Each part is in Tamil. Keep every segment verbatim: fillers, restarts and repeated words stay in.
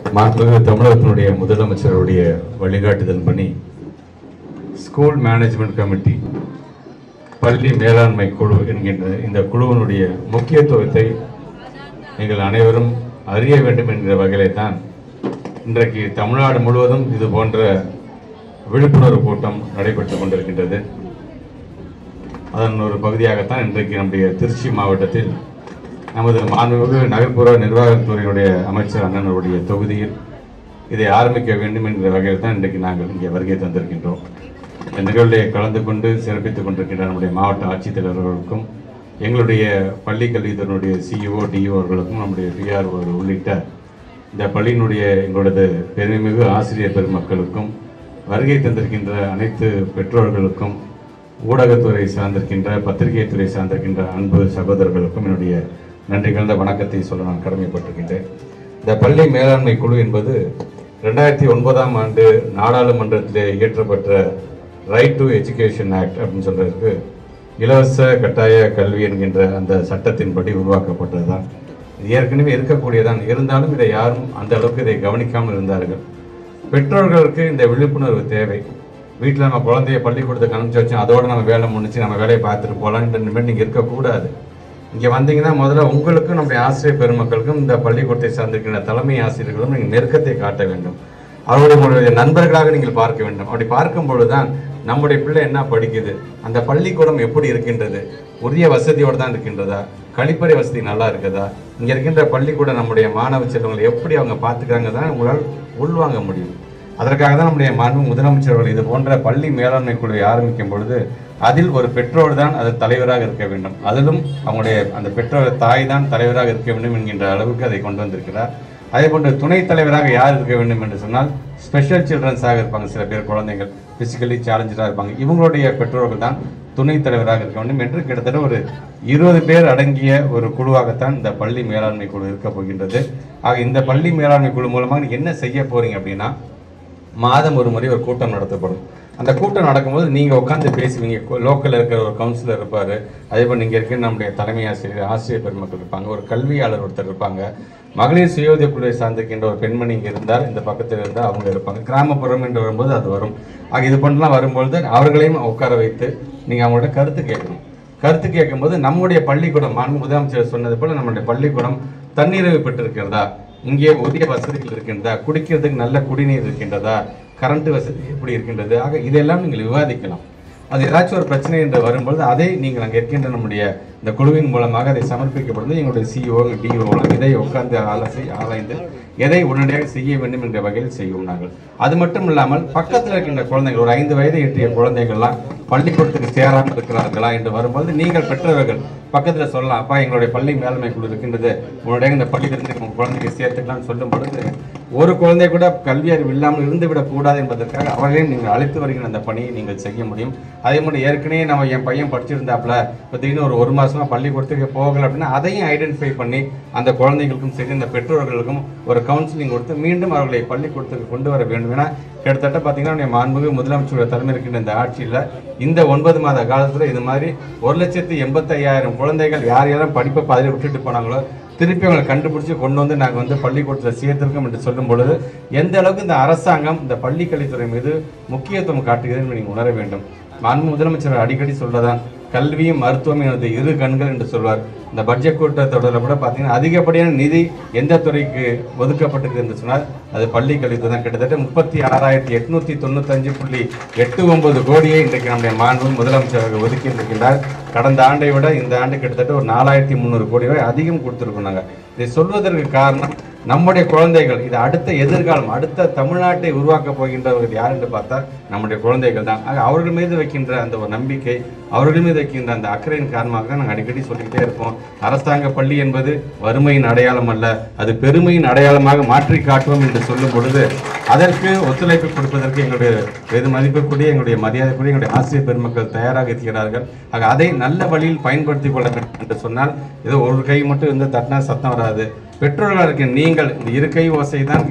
மாண்புமிகு தமிழகத்தினுடைய முதலமைச்சருடைய வழிகாட்டுதல் பணி ஸ்கூல் மேனேஜ்மெண்ட் கமிட்டி பள்ளி மேலாண்மை குழு என்கின்ற இந்த குழுவினுடைய முக்கியத்துவத்தை நீங்கள் அனைவரும் அறிய வேண்டும் என்கிற வகையிலே தான் இன்றைக்கு தமிழ்நாடு முழுவதும் இது போன்ற விழிப்புணர்வு கூட்டம் நடைபெற்றுக் கொண்டிருக்கின்றது. அதன் ஒரு பகுதியாகத்தான் இன்றைக்கு நம்முடைய திருச்சி மாவட்டத்தில் நமது மாண்புமிகு நகர்ப்புற நிர்வாகத்துறையினுடைய அமைச்சர் அண்ணனுடைய தொகுதியில் இதை ஆரம்பிக்க வேண்டும் என்கிற வகையில் தான் இன்றைக்கு நாங்கள் இங்கே வருகை தந்திருக்கின்றோம். இந்த நிகழ்வை கலந்து கொண்டு சிறப்பித்துக் கொண்டிருக்கின்ற நம்முடைய மாவட்ட ஆட்சித்தலைவர்களுக்கும் எங்களுடைய பள்ளி கல்வித்துறையினுடைய சிஇஓ டிஇஓ அவர்களுக்கும் நம்முடைய பிஆர்ஓ உள்ளிட்ட இந்த பள்ளியினுடைய எங்களது பெருமைமிகு ஆசிரியர் பெருமக்களுக்கும் வருகை தந்திருக்கின்ற அனைத்து பெற்றோர்களுக்கும் ஊடகத்துறை சார்ந்திருக்கின்ற பத்திரிகை துறை சார்ந்திருக்கின்ற அன்பு சகோதரர்களுக்கும் என்னுடைய நன்றி கலந்த வணக்கத்தை சொல்ல நான் கடமைப்பட்டிருக்கின்றேன். இந்த பள்ளி மேலாண்மை குழு என்பது ரெண்டாயிரத்தி ஒன்பதாம் ஆண்டு நாடாளுமன்றத்திலே இயற்றப்பட்ட ரைட் டு எஜுகேஷன் ஆக்ட் அப்படின்னு சொல்றதுக்கு இலவச கட்டாய கல்வி என்கின்ற அந்த சட்டத்தின்படி உருவாக்கப்பட்டது தான். இது ஏற்கனவே இருக்கக்கூடியதான். இருந்தாலும் இதை யாரும் அந்த அளவுக்கு இதை கவனிக்காமல் இருந்தார்கள். பெற்றோர்களுக்கு இந்த விழிப்புணர்வு தேவை. வீட்டில் நம்ம குழந்தைய பள்ளிக்கூடத்துக்கு அனுப்பிச்சு வச்சோம், அதோடு நம்ம வேலை முடிச்சு நம்ம வேலையை பார்த்துட்டு போகலான்ற மாதிரி நீங்கள் இருக்கக்கூடாது. இங்கே வந்தீங்கன்னா முதல்ல உங்களுக்கும் நம்முடைய ஆசிரியர் பெருமக்களுக்கும் இந்த பள்ளிக்கூடத்தை சார்ந்திருக்கின்ற தலைமை ஆசிரியர்களும் நீங்கள் நெருக்கத்தை காட்ட வேண்டும். அவர்களுடைய நண்பர்களாக நீங்கள் பார்க்க வேண்டும். அப்படி பார்க்கும் பொழுதுதான் நம்முடைய பிள்ளை என்ன படிக்குது, அந்த பள்ளிக்கூடம் எப்படி இருக்கின்றது, உரிய வசதியோடு தான் இருக்கின்றதா, கழிப்பறை வசதி நல்லா இருக்குதா, இங்கே இருக்கின்ற பள்ளிக்கூடம் நம்முடைய மாணவ செல்வங்களை எப்படி அவங்க பார்த்துக்கிறாங்க தான் உங்களால் உள்வாங்க முடியும். அதற்காக தான் நம்முடைய மாண்பு முதலமைச்சர்கள் இது போன்ற பள்ளி மேலாண்மை குழுவை ஆரம்பிக்கும் பொழுது அதில் ஒரு பெற்றோர் தான் அது தலைவராக இருக்க வேண்டும், அதிலும் அவங்களுடைய அந்த பெற்றோர் தாய் தான் தலைவராக இருக்க வேண்டும் என்கின்ற அளவுக்கு அதை கொண்டு வந்திருக்கிறார். அதே போன்று துணைத் தலைவராக யார் இருக்க வேண்டும் என்று சொன்னால் ஸ்பெஷல் சில்ட்ரன்ஸாக இருப்பாங்க. சில பேர் குழந்தைகள் பிசிக்கலி சேலஞ்சராக இருப்பாங்க. இவங்களுடைய பெற்றோர்கள் தான் துணைத் தலைவராக இருக்க வேண்டும் என்று கிட்டத்தட்ட ஒரு இருபது பேர் அடங்கிய ஒரு குழுவாகத்தான் இந்த பள்ளி மேலாண்மை குழு இருக்க போகின்றது. ஆக இந்த பள்ளி மேலாண்மை குழு மூலமாக என்ன செய்ய போறீங்க அப்படின்னா, மாதம் ஒரு முறை ஒரு கூட்டம் நடத்தப்படும். அந்த கூட்டம் நடக்கும்போது நீங்கள் உட்காந்து பேசுவீங்க. லோக்கலில் இருக்கிற ஒரு கவுன்சிலர் இருப்பார், அதே போல் நீங்கள் இருக்கிற நம்முடைய தலைமை ஆசிரியர் ஆசிரியர் பெருமக்கள் இருப்பாங்க, ஒரு கல்வியாளர் ஒருத்தர் இருப்பாங்க, மகளிர் சுய உதவி குழுவை சார்ந்திருக்கின்ற ஒரு பெண்மணி இங்கே இருந்தால் இந்த பக்கத்தில் இருந்தால் அவங்க இருப்பாங்க. கிராமப்புறம் என்று வரும்போது அது வரும். ஆக இது பண்ணலாம் வரும்பொழுது அவர்களையும் உட்கார வைத்து நீங்கள் அவங்களோட கருத்து கேட்கணும். கருத்து கேட்கும்போது நம்முடைய பள்ளிக்கூடம் மாண்பு முதலமைச்சர் சொன்னது போல் நம்முடைய பள்ளிக்கூடம் தன்னிறைவு பெற்றிருக்கிறதா, இங்கே உரிய வசதிகள் இருக்கின்றதா, குடிக்கிறதுக்கு நல்ல குடிநீர் இருக்கின்றதா, கரண்ட் வசதி எப்படி இருக்கின்றது, ஆக இதெல்லாம் நீங்கள் விவாதிக்கலாம். அது ஏதாச்சும் ஒரு பிரச்சனை என்று வரும்பொழுது அதை நீங்கள் அங்கே இருக்கின்ற நம்முடைய இந்த குழுவின் மூலமாக அதை சமர்ப்பிக்கப்படுது. எங்களுடைய சிஇஓ டிஓ இதை உட்கார்ந்து ஆலோசி ஆராய்ந்து எதை உடனடியாக செய்ய வேண்டும் என்ற வகையில் செய்வோம் நாங்கள். அது மட்டும் இல்லாமல் பக்கத்தில் இருக்கின்ற குழந்தைகள் ஒரு ஐந்து வயதை எட்டிய குழந்தைகள்லாம் பள்ளிக்கூடத்துக்கு சேராமல் இருக்கிறார்களா என்று வரும்போது நீங்கள் பெற்றவர்கள் பக்கத்தில் சொல்லலாம், அப்பா எங்களுடைய பள்ளி மேலாண்மை குழு இருக்கின்றது, உங்களுடைய இந்த பள்ளியிலிருந்து உங்கள் குழந்தைக்கு சேர்த்துக்கலாம்னு சொல்லும் பொழுது ஒரு குழந்தை கூட கல்வி அறிவு இல்லாமல் இருந்துவிடக் கூடாது என்பதற்காக அவர்களையும் நீங்கள் அழைத்து வருகின்ற அந்த பணியை நீங்கள் செய்ய முடியும். அதே மாதிரி ஏற்கனவே நம்ம என் பையன் படிச்சிருந்தாப்புல பார்த்தீங்கன்னா ஒரு ஒரு மாசமா பள்ளிக்கூடத்துக்கு போகலை அப்படின்னா அதையும் ஐடென்டிஃபை பண்ணி அந்த குழந்தைகளுக்கும் சரி இந்த பெற்றோர்களுக்கும் ஒரு கவுன்சிலிங் கொடுத்து மீண்டும் அவர்களை பள்ளிக்கூடத்துக்கு கொண்டு வர வேண்டும். ஏன்னா கிட்டத்தட்ட பார்த்தீங்கன்னா மாண்புமிகு முதலமைச்சருடைய தலைமை இருக்கின்ற இந்த ஆட்சியில் இந்த ஒன்பது மாத காலத்தில் இது மாதிரி ஒரு லட்சத்தி எண்பத்தி ஐயாயிரம் குழந்தைகள் யார் யாரும் படிப்பை பாதியில் விட்டுட்டு போனாங்களோ திருப்பி அவங்களை கண்டுபிடிச்சி கொண்டு வந்து நாங்கள் வந்து பள்ளிக்கூடத்தில் சேர்த்திருக்கோம் என்று சொல்லும் பொழுது எந்த அளவுக்கு இந்த அரசாங்கம் இந்த பள்ளி கல்வித்துறை மீது முக்கியத்துவம் காட்டுகிறது என்று நீங்கள் உணர வேண்டும். மாண்பு முதலமைச்சர் அடிக்கடி சொல்றதான் கல்வியும் மருத்துவம் எனது இரு கண்கள் என்று சொல்வார். இந்த பட்ஜெட் கூட்டத்தொடரில் கூட பார்த்தீங்கன்னா அதிகப்படியான நிதி எந்த துறைக்கு ஒதுக்கப்பட்டிருக்கு என்று சொன்னால் அது பள்ளி கல்வித்துறை தான். கிட்டத்தட்ட முப்பத்தி ஆறாயிரத்தி எட்நூத்தி தொண்ணூத்தஞ்சு புள்ளி எட்டு ஒன்பது கோடியை இன்றைக்கு நம்முடைய மாண்பு முதலமைச்சர்கள் ஒதுக்கி இருக்கின்றார். கடந்த ஆண்டை விட இந்த ஆண்டு கிட்டத்தட்ட ஒரு நாலாயிரத்தி முந்நூறு கோடி ரூபாய் அதிகம் கொடுத்துருக்கோம். நாங்கள் இதை சொல்வதற்கு காரணம் நம்முடைய குழந்தைகள் இது அடுத்த எதிர்காலம், அடுத்த தமிழ்நாட்டை உருவாக்க போகின்றவர்கள் யார் என்று பார்த்தால் நம்முடைய குழந்தைகள் தான். ஆக அவர்கள் மீது வைக்கின்ற அந்த ஒரு நம்பிக்கை, அவர்கள் மீது வைக்கின்ற அந்த அக்கறையின் காரணமாக தான் நாங்கள் அடிக்கடி சொல்லிக்கிட்டே இருப்போம். அரசாங்க பள்ளி என்பது வறுமையின் அடையாளம் அல்ல, அது பெருமையின் அடையாளமாக மாற்றி காட்டுவோம் என்று சொல்லும் பொழுது அதற்கு ஒத்துழைப்பு கொடுப்பதற்கு எங்களுடைய வெகு மதிப்புக்குரிய எங்களுடைய மரியாதைக்குரிய எங்களுடைய ஆசிரியர் பெருமக்கள் தயாராக இருக்கிறார்கள். ஆக அதை நல்ல வழியில் பயன்படுத்திக் கொள்ள வேண்டும் என்று சொன்னால் ஏதோ ஒரு கை மட்டும் இருந்து தட்டினா சத்தம் வராது. பெற்றோர்களாக இருக்க நீங்கள் இந்த இருக்கை ஓசை தான்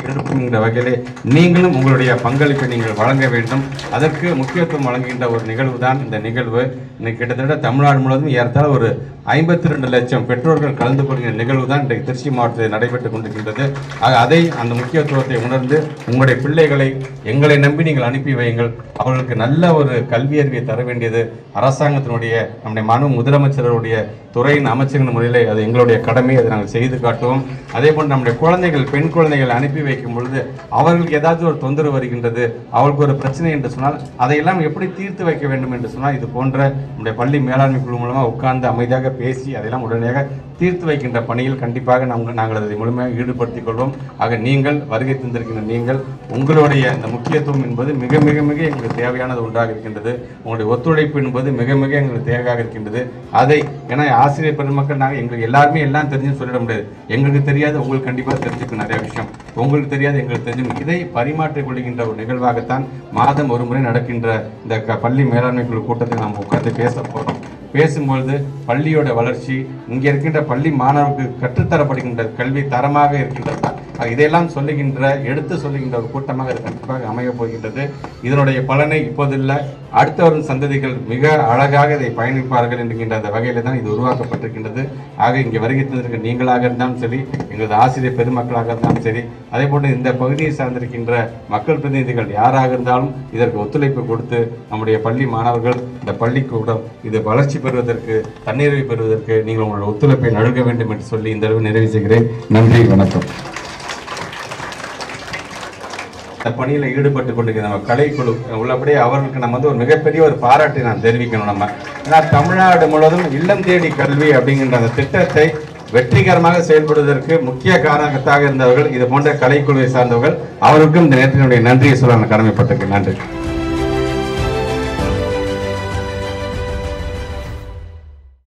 எடுப்புங்கிற வகையிலே நீங்களும் உங்களுடைய பங்களிப்பை நீங்கள் வழங்க வேண்டும். அதற்கு முக்கியத்துவம் வழங்குகின்ற ஒரு நிகழ்வு தான் இந்த நிகழ்வு. இன்னைக்கு கிட்டத்தட்ட தமிழ்நாடு முழுவதும் ஏறத்தாழ ஒரு ஐம்பத்தி ரெண்டு லட்சம் பெற்றோர்கள் கலந்து கொள்கிற நிகழ்வு தான் இன்றைக்கு திருச்சி மாவட்டத்தில் நடைபெற்றுக் கொண்டிருக்கின்றது. அதை அந்த முக்கியத்துவத்தை உணர்ந்து உங்களுடைய பிள்ளைகளை எங்களை நம்பி நீங்கள் அனுப்பி வையுங்கள். அவர்களுக்கு நல்ல ஒரு கல்வி அறிவை தர வேண்டியது அரசாங்கத்தினுடைய நம்முடைய மனு முதலமைச்சருடைய துறையின் அமைச்சர்கள் முறையிலே அது எங்களுடைய கடமை. அதை நாங்கள் செய்து காட்டுவோம். அதே போன்று நம்முடைய குழந்தைகள் பெண் குழந்தைகள் அனுப்பி வைக்கும் பொழுது அவர்களுக்கு ஏதாவது ஒரு தொந்தரவு வருகின்றது, அவர்களுக்கு ஒரு பிரச்சனை என்று சொன்னால் அதையெல்லாம் எப்படி தீர்த்து வைக்க வேண்டும் என்று சொன்னால் இது போன்ற நம்முடைய பள்ளி மேலாண்மை குழு மூலமாக உட்கார்ந்து அமைதியாக பேசி அதையெல்லாம் உடனடியாக தீர்த்து வைக்கின்ற பணியில் கண்டிப்பாக நாங்கள் நாங்கள் அதை முழுமையாக ஈடுபடுத்திக் கொள்வோம். ஆக நீங்கள் வருகை தந்திருக்கின்ற நீங்கள் உங்களுடைய இந்த முக்கியத்துவம் என்பது மிக மிக மிக எங்களுக்கு தேவையானது ஒன்றாக இருக்கின்றது. உங்களுடைய ஒத்துழைப்பு என்பது மிக மிக எங்களுக்கு தேவையாக இருக்கின்றது. அதை ஏன்னா ஆசிரியர் பெருமக்கள் நாங்கள் எங்களுக்கு எல்லாருமே எல்லாம் தெரிஞ்சுன்னு சொல்லிட முடியாது. எங்களுக்கு தெரியாது, உங்களுக்கு கண்டிப்பாக தெரிஞ்சுக்கும் நிறைய விஷயம். உங்களுக்கு தெரியாது, எங்களுக்கு தெரிஞ்சுக்கும். இதை பரிமாற்றிக் கொள்கின்ற ஒரு நிகழ்வாகத்தான் மாதம் ஒரு முறை நடக்கின்ற இந்த பள்ளி மேலாண்மை குழு கூட்டத்தில் நாம் உட்கார்ந்து பேச போகிறோம். பேசும்பொழுது பள்ளியோட வளர்ச்சி, இங்கே இருக்கின்ற பள்ளி மாணவர்களுக்கு கற்றுத்தரப்படுகின்ற கல்வி தரமாக இருக்கின்றது. இதையெல்லாம் சொல்லுகின்ற எடுத்து சொல்லுகின்ற ஒரு கூட்டமாக இது கண்டிப்பாக அமையப் போகின்றது. இதனுடைய பலனை இப்போதில்லை, அடுத்த வரும் சந்ததிகள் மிக அழகாக இதை பயணிப்பார்கள் என்கின்ற அந்த வகையில் தான் இது உருவாக்கப்பட்டிருக்கின்றது. ஆக இங்கே வருகை தந்திருக்க நீங்களாக இருந்தாலும் சரி, எங்களது ஆசிரியர் பெருமக்களாக இருந்தாலும் சரி, அதே போன்று இந்த பகுதியை சார்ந்திருக்கின்ற மக்கள் பிரதிநிதிகள் யாராக இருந்தாலும் இதற்கு ஒத்துழைப்பு கொடுத்து நம்முடைய பள்ளி மாணவர்கள் இந்த பள்ளிக்கூடம் இது வளர்ச்சி பெறுவதற்கு தண்ணீரை பெறுவதற்கு நீங்கள் உங்களுடைய ஒத்துழைப்பை நல்க வேண்டும் என்று சொல்லி இந்த அளவு நிறைவு செய்கிறேன். நன்றி, வணக்கம். இந்த பணியில் ஈடுபட்டு கொண்டிருக்கிற நம்ம கலைக்குழு உள்ளபடியே அவர்களுக்கு நம்ம வந்து ஒரு மிகப்பெரிய ஒரு பாராட்டை நான் தெரிவிக்கணும். நம்ம ஏன்னா தமிழ்நாடு முழுவதும் இல்லம் தேடி கல்வி அப்படிங்கிற அந்த திட்டத்தை வெற்றிகரமாக செயல்படுவதற்கு முக்கிய காரணத்தாக இருந்தவர்கள் இது போன்ற கலைக்குழுவை சார்ந்தவர்கள். அவருக்கும் இந்த நேரத்தினுடைய நன்றியை சொல்ல நான் கடமைப்பட்டிருக்கேன். நன்றி.